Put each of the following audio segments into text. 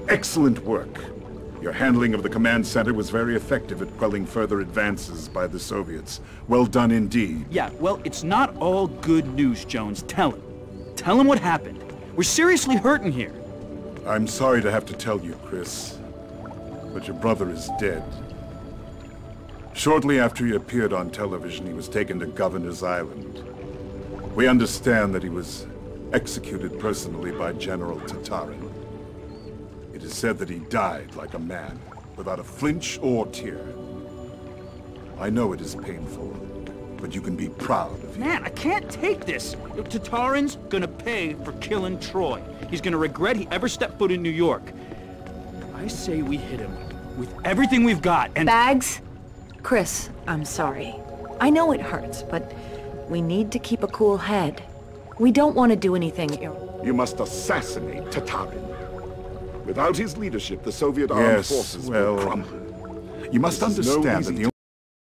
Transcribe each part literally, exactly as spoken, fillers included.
Excellent work. Your handling of the command center was very effective at quelling further advances by the Soviets. Well done indeed. Yeah, well, it's not all good news, Jones. Tell him. Tell him what happened. We're seriously hurting here. I'm sorry to have to tell you, Chris, but your brother is dead. Shortly after he appeared on television, he was taken to Governor's Island. We understand that he was executed personally by General Tatarin. It is said that he died like a man, without a flinch or tear. I know it is painful, but you can be proud of him. Man, I can't take this. Tatarin's gonna pay for killing Troy. He's gonna regret he ever stepped foot in New York. I say we hit him with everything we've got and— Bags? Chris, I'm sorry. I know it hurts, but we need to keep a cool head. We don't want to do anything ir- You must assassinate Tatarin. Without his leadership, the Soviet armed Yes, forces well, will crumble. You must This is no understand easy that the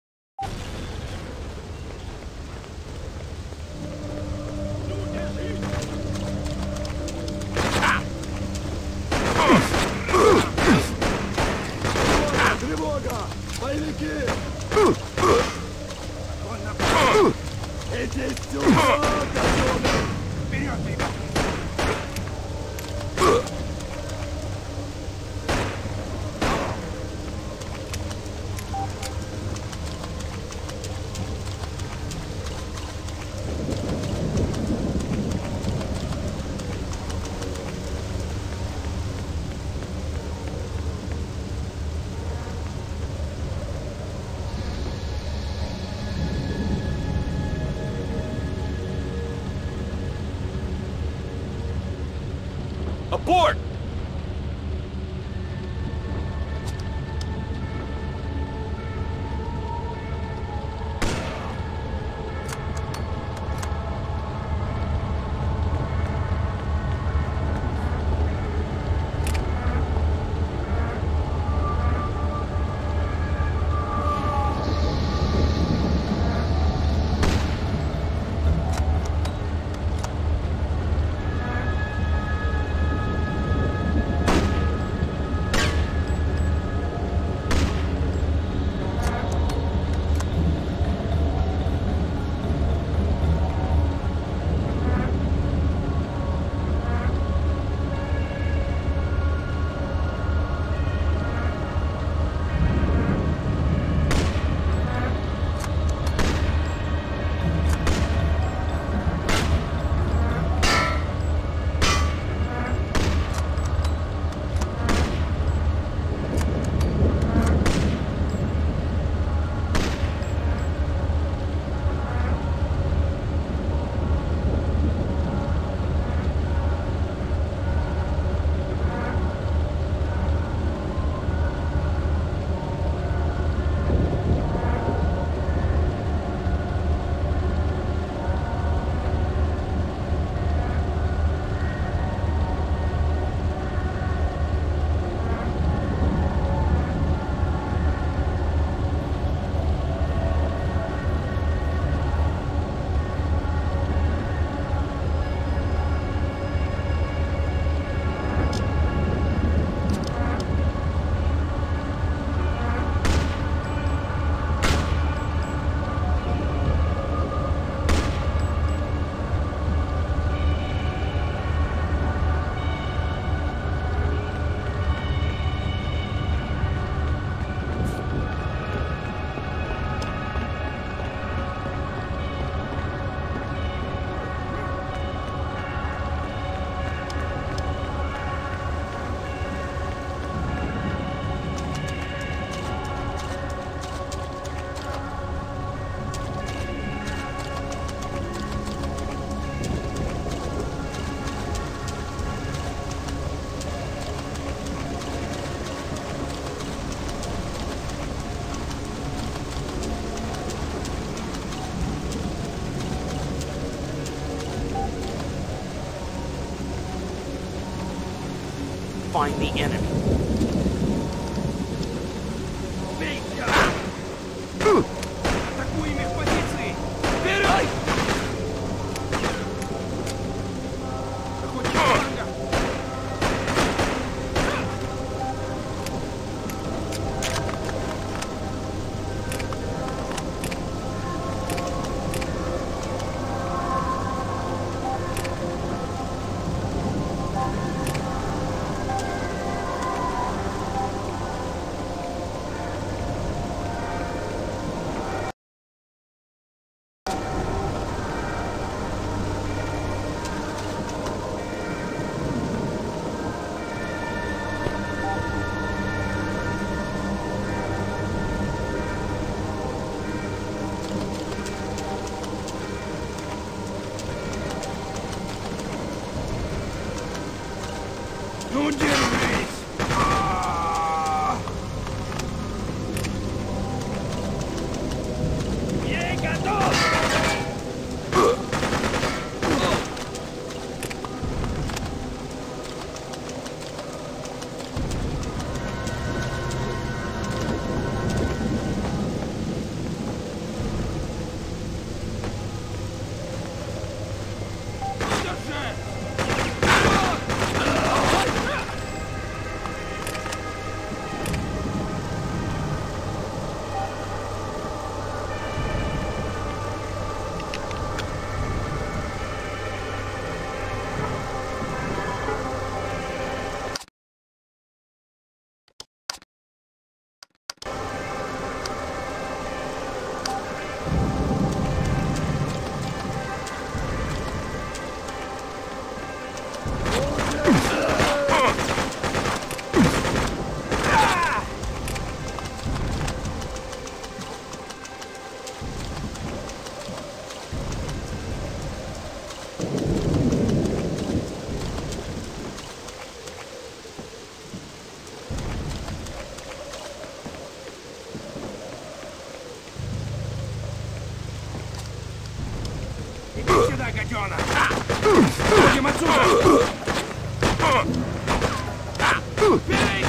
Abort! Find the enemy. Атакуем их позиции! Вперед! Охотник фланга! гадёна! Будем отсюда! Бей,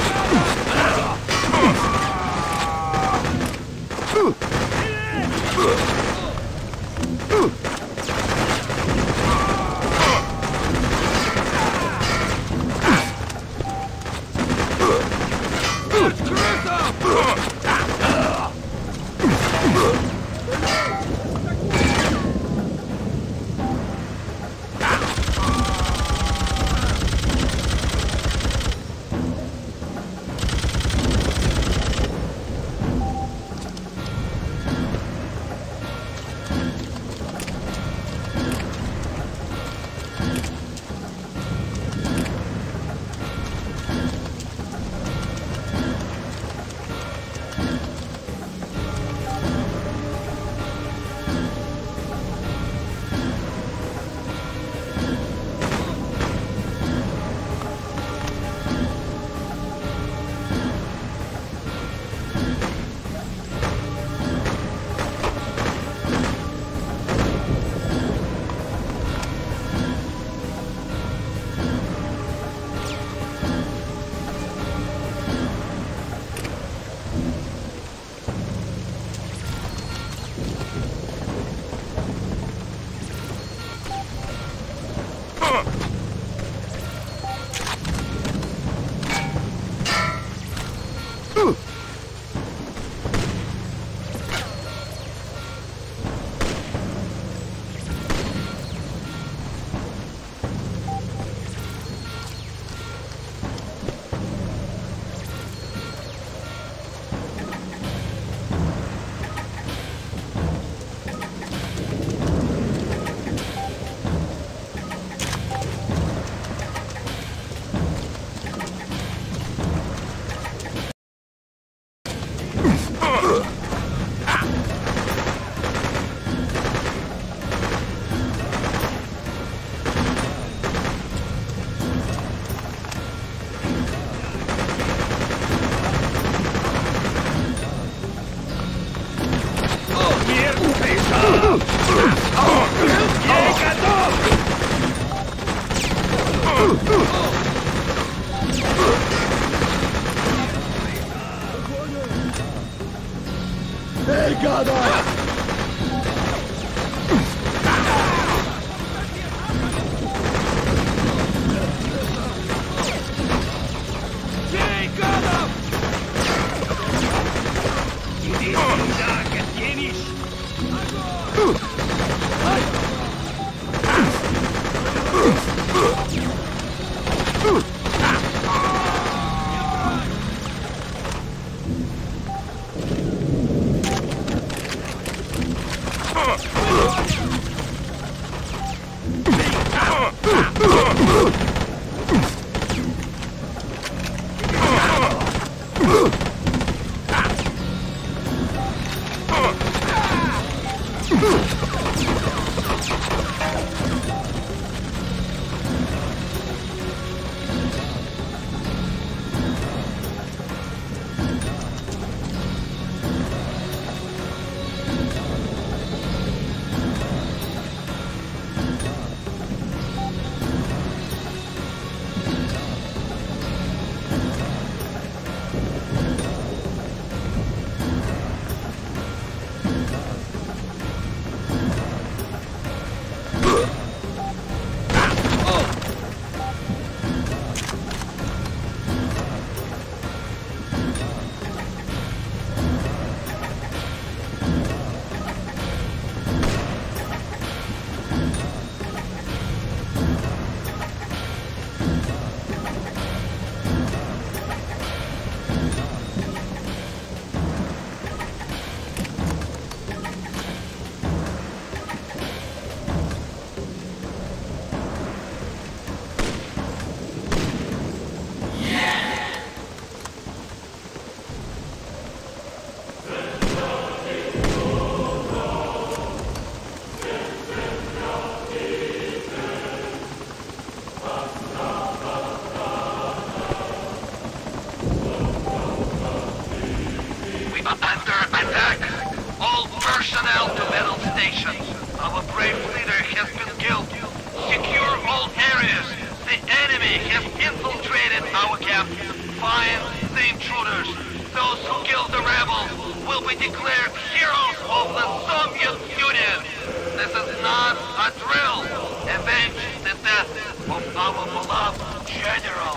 Personnel to battle stations. Our brave leader has been killed. Chris, the enemy has infiltrated our camp. Find the intruders. Those who killed the rebels will be declared heroes of the Soviet Union. This is not a drill. Avenge the death of our beloved general.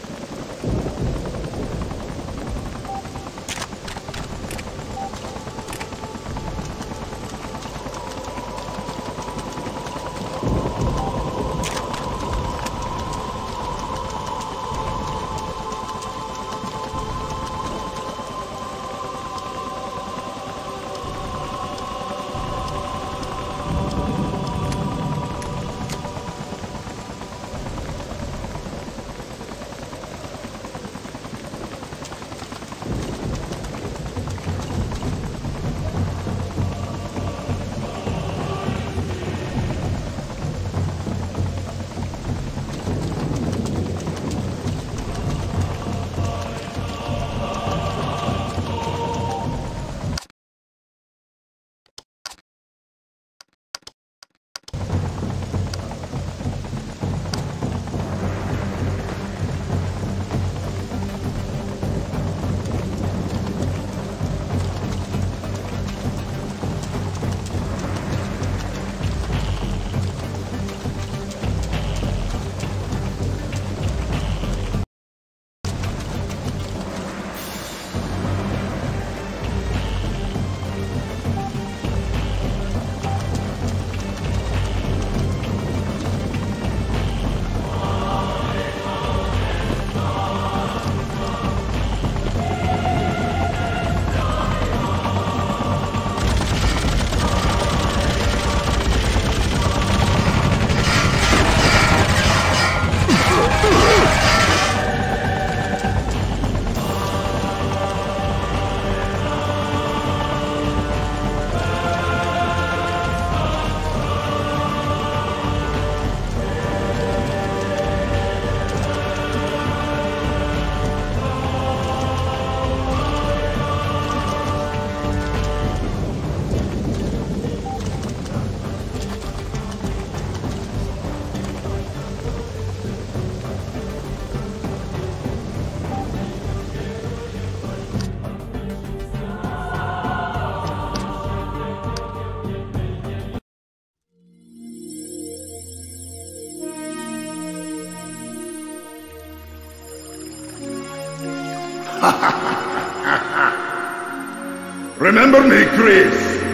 Remember me, Chris?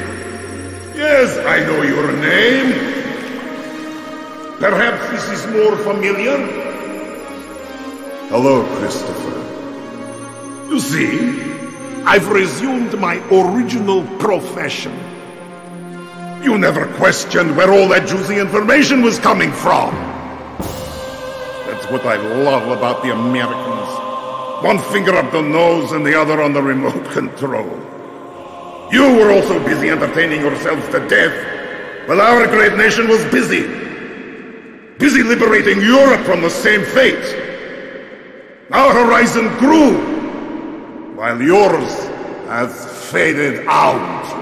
Yes, I know your name. Perhaps this is more familiar? Hello, Christopher. You see, I've resumed my original profession. You never questioned where all that juicy information was coming from. That's what I love about the Americans. One finger up the nose and the other on the remote control. You were also busy entertaining yourselves to death, while our great nation was busy. Busy liberating Europe from the same fate. Our horizon grew, while yours has faded out.